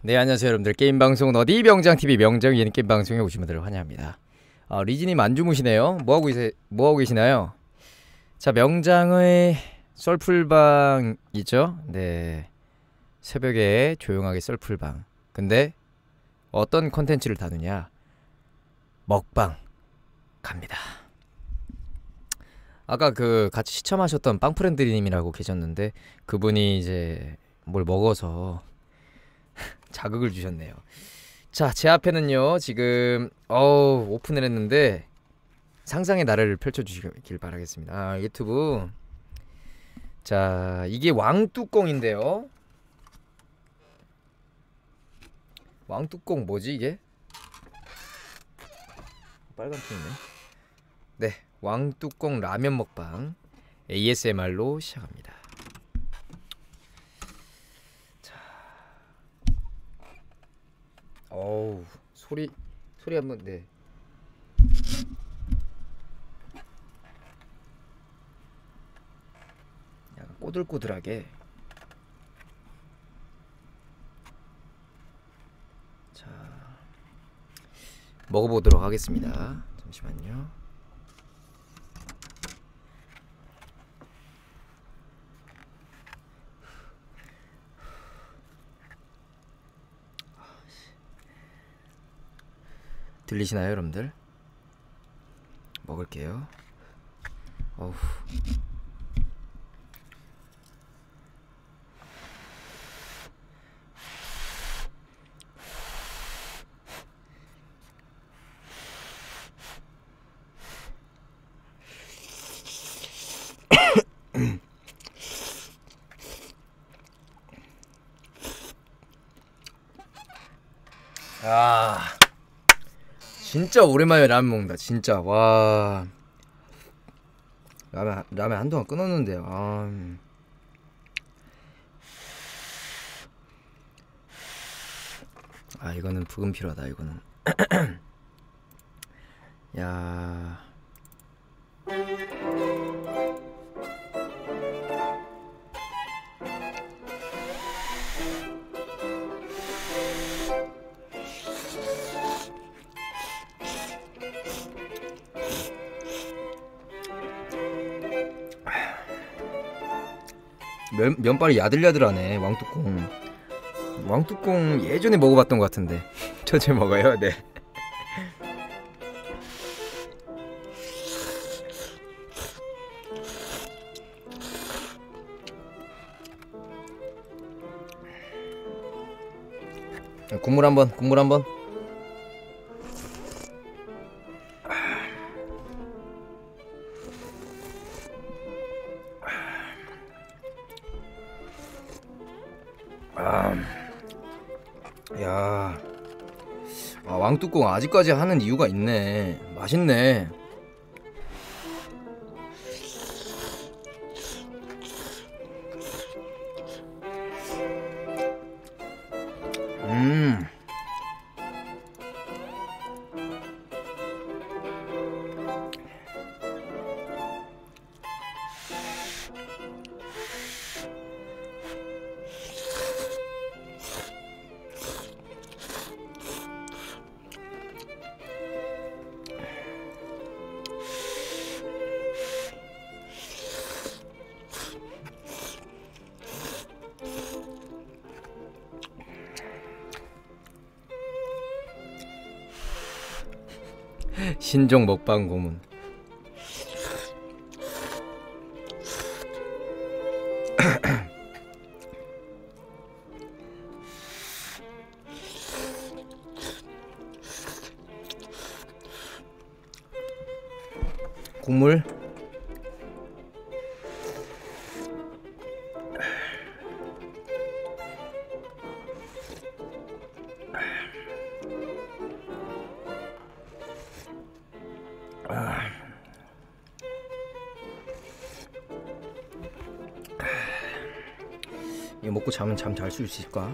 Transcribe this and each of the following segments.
네, 안녕하세요 여러분들. 게임방송은 어디 명장TV 명장이는 게임방송에 오신 분들을 환영합니다. 리즈님 안 주무시네요. 뭐하고 계시나요? 자, 명장의 썰풀방 있죠? 네, 새벽에 조용하게 썰풀방. 근데 어떤 컨텐츠를 다루냐? 먹방 갑니다. 아까 그 같이 시청하셨던 빵프렌드님이라고 계셨는데 그분이 이제 뭘 먹어서 자극을 주셨네요. 자, 제 앞에는요 지금 오픈을 했는데 상상의 나래를 펼쳐주시길 바라겠습니다. 유튜브. 자, 이게 왕뚜껑인데요. 왕뚜껑 뭐지 이게? 빨간 통이네. 네, 왕뚜껑 라면 먹방 ASMR로 시작합니다. 어우, 소리 한번. 네. 약간 꼬들꼬들하게. 자, 먹어보도록 하겠습니다. 잠시만요. 들리시나요 여러분들? 먹을게요. 어우. 아, 진짜 오랜만에 라면 먹는다. 진짜. 와, 라면 한동안 끊었는데요. 이거는 부금 필요하다. 이거는. 야, 면발이 야들야들하네. 왕뚜껑 예전에 먹어봤던 것 같은데. 천천히 먹어요. 네. 국물 한번. 야, 왕뚜껑 아직까지 하는 이유가 있네. 맛있네. 신종 먹방 고문. 국물. 이거 먹고 자면 잠 잘 수 있을까?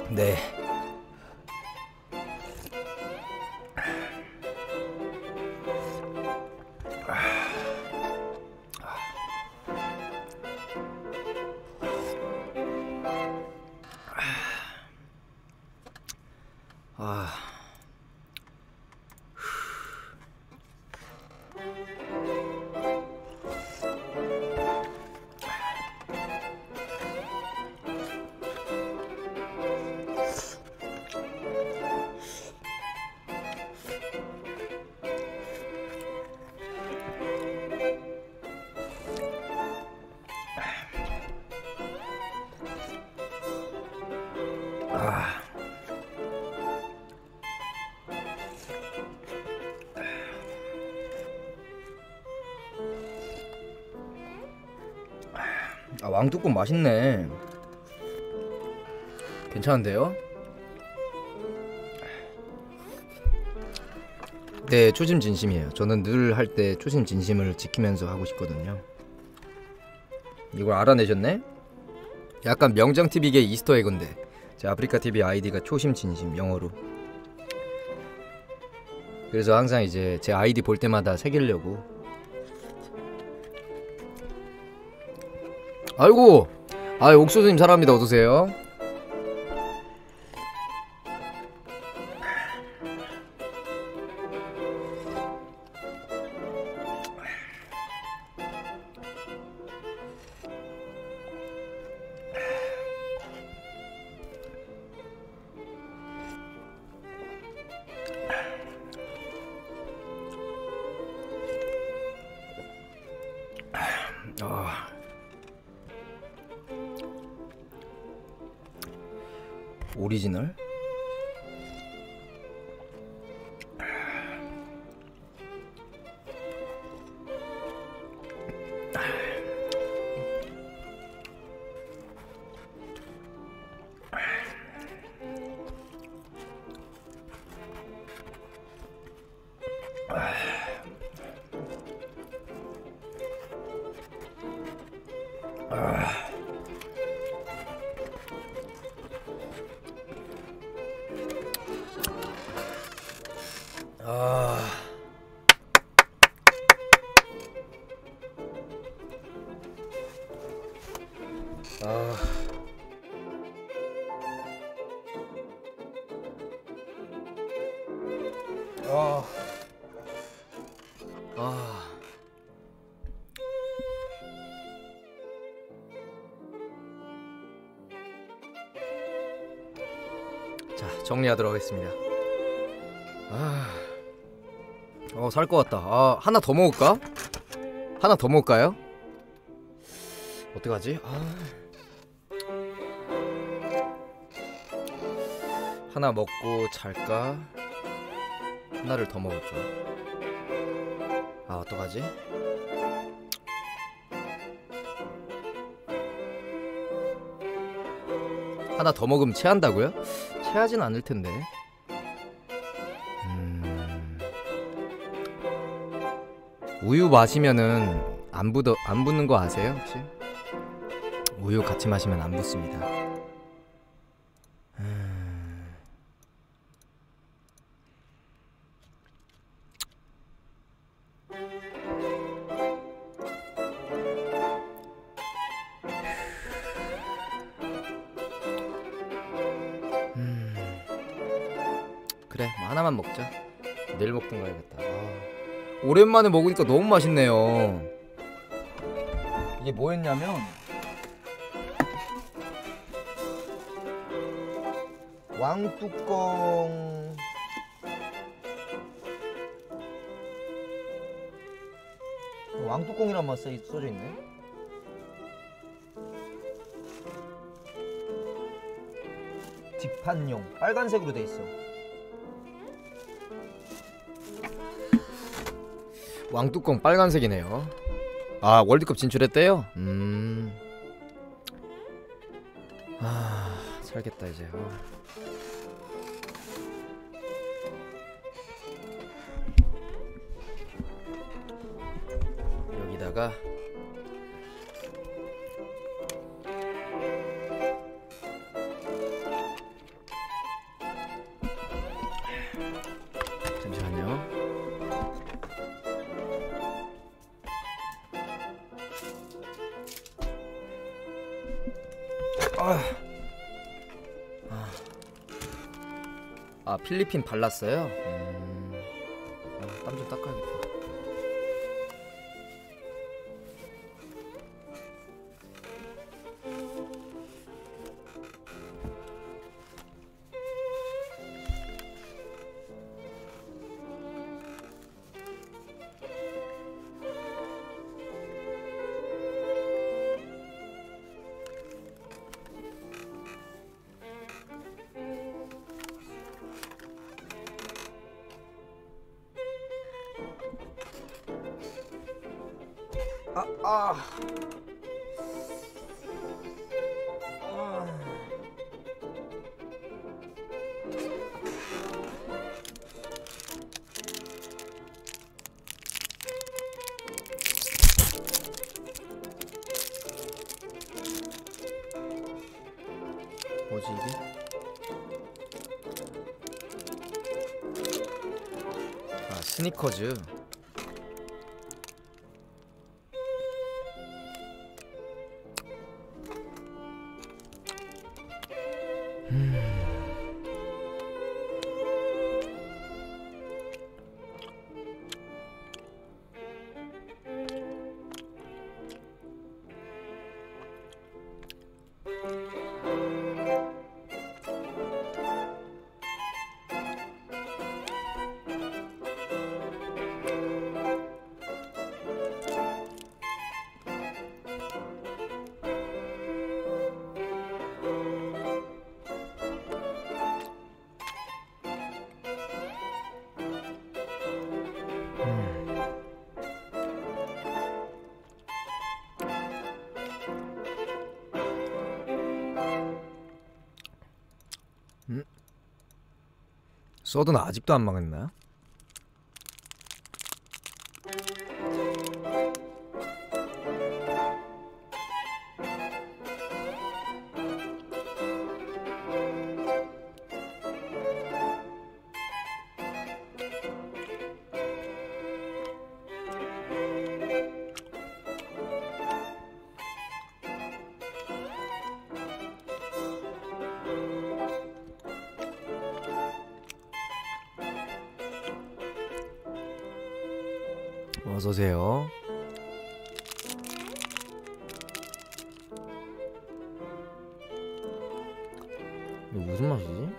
네. 왕뚜껑 맛있네. 괜찮은데요? 네, 초심 진심이에요. 저는 늘 할 때 초심 진심을 지키면서 하고 싶거든요. 이걸 알아내셨네? 약간 명정TV계 이스터에그인데 제 아프리카TV 아이디가 초심 진심 영어로. 그래서 항상 이제 제 아이디 볼 때마다 새기려고. 아이고! 옥수수님 사랑합니다. 어서오세요. 오리지널? 자, 정리하도록 하겠습니다. 살 것 같다. 하나 더 먹을까? 하나 더 먹을까요? 어떡하지? 하나 먹고 잘까? 하나를 더 먹을까? 어떡하지? 하나 더 먹으면 체한다고요? 체하진 않을 텐데. 우유 마시면은 안 붓는 거 아세요 혹시? 우유 같이 마시면 안 붓습니다. 그래, 뭐 하나만 먹자. 내일 먹든가 해야겠다. 오랜만에 먹으니까 너무 맛있네요. 이게 뭐였냐면 왕뚜껑이란 맛 써져 있네. 뒷판용 빨간색으로 돼 있어. 왕뚜껑 빨간색이네요. 월드컵 진출했대요? 살겠다 이제. 여기다가 아 필리핀 발랐어요? 땀 좀 닦아야겠다. 뭐지 이게? 아 스니커즈. 써든 아직도 안 망했나요? 어서오세요. 이거 무슨 맛이지?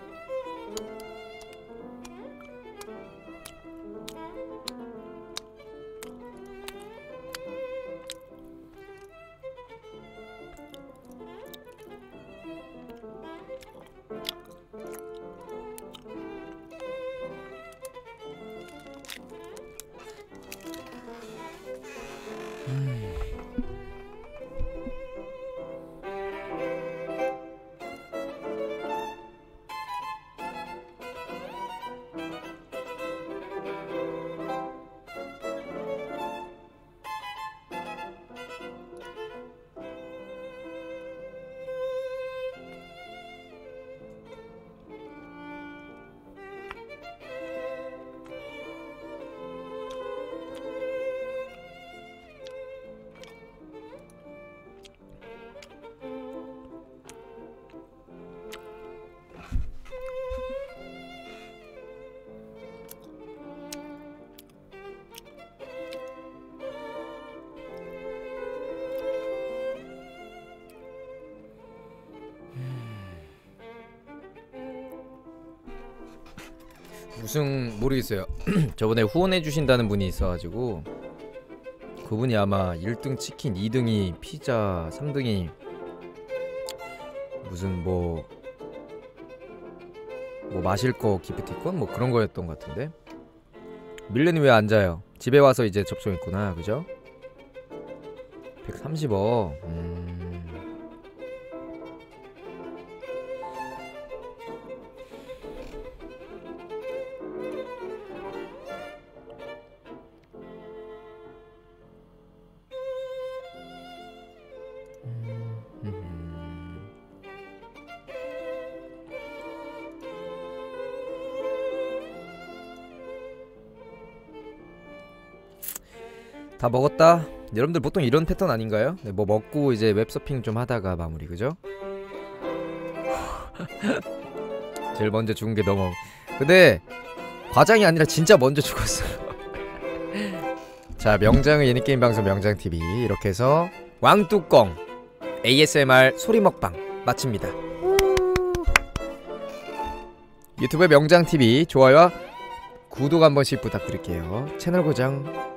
무슨 모르겠어요. 저번에 후원해 주신다는 분이 있어가지고 그분이 아마 1등 치킨, 2등이 피자, 3등이 무슨 뭐 마실 거 기프티콘 뭐 그런 거였던 것 같은데. 밀레는 왜 안 자요? 집에 와서 이제 접종했구나, 그죠? 130억. 다 먹었다. 여러분들 보통 이런 패턴 아닌가요? 네, 뭐 먹고 이제 웹서핑 좀 하다가 마무리, 그죠? 제일 먼저 죽은 게 너무. 근데 과장이 아니라 진짜 먼저 죽었어. 자, 명장의 예능게임 방송 명장TV 이렇게 해서 왕뚜껑 ASMR 소리 먹방 마칩니다. 유튜브의 명장TV 좋아요와 구독 한 번씩 부탁드릴게요. 채널 고정.